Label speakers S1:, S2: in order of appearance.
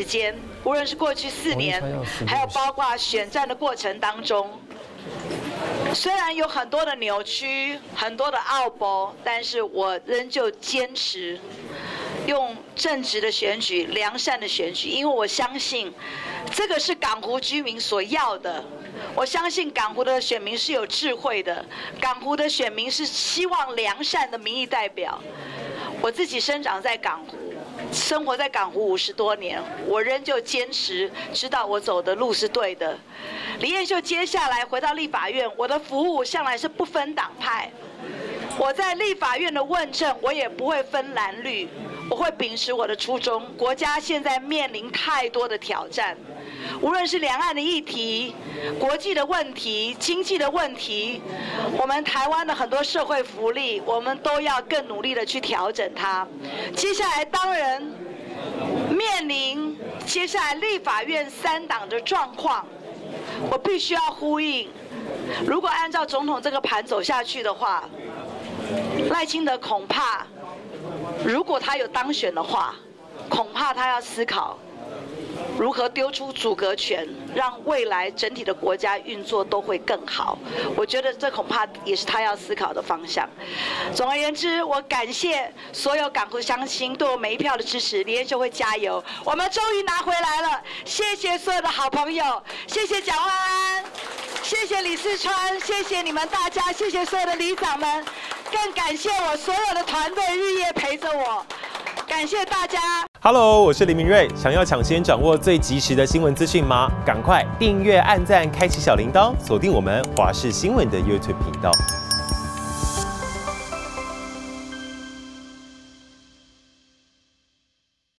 S1: 间，无论是过去4年，还有包括选战的过程当中，虽然有很多的扭曲、很多的拗驳，但是我仍旧坚持用正直的选举、良善的选举，因为我相信这个是港湖居民所要的。我相信港湖的选民是有智慧的，港湖的选民是希望良善的民意代表。我自己生长在港湖，生活在港湖50多年，我仍旧坚持，知道我走的路是对的。李彦秀接下来回到立法院，我的服务向来是不分党派。我在立法院的问政，我也不会分蓝绿，我会秉持我的初衷。国家现在面临太多的挑战，无论是两岸的议题、国际的问题、经济的问题，我们台湾的很多社会福利，我们都要更努力的去调整它。接下来当然面临接下来立法院3党的状况，我必须要呼应，如果按照总统这个盘走下去的话，赖清德恐怕，如果他有当选的话，恐怕他要思考如何丢出阻隔权，让未来整体的国家运作都会更好。我觉得这恐怕也是他要思考的方向。总而言之，我感谢所有港湖乡亲对我每一票的支持，李彦秀会加油，我们终于拿回来了。谢谢所有的好朋友，谢谢蒋万安，谢谢李四川，谢谢你们大家，谢谢所有的里长们，更感谢我所有的团队日夜陪着我，感谢大家。
S2: Hello， 我是林明瑞。想要抢先掌握最及时的新闻资讯吗？赶快订阅、按赞、开启小铃铛，锁定我们华视新闻的 YouTube 频道。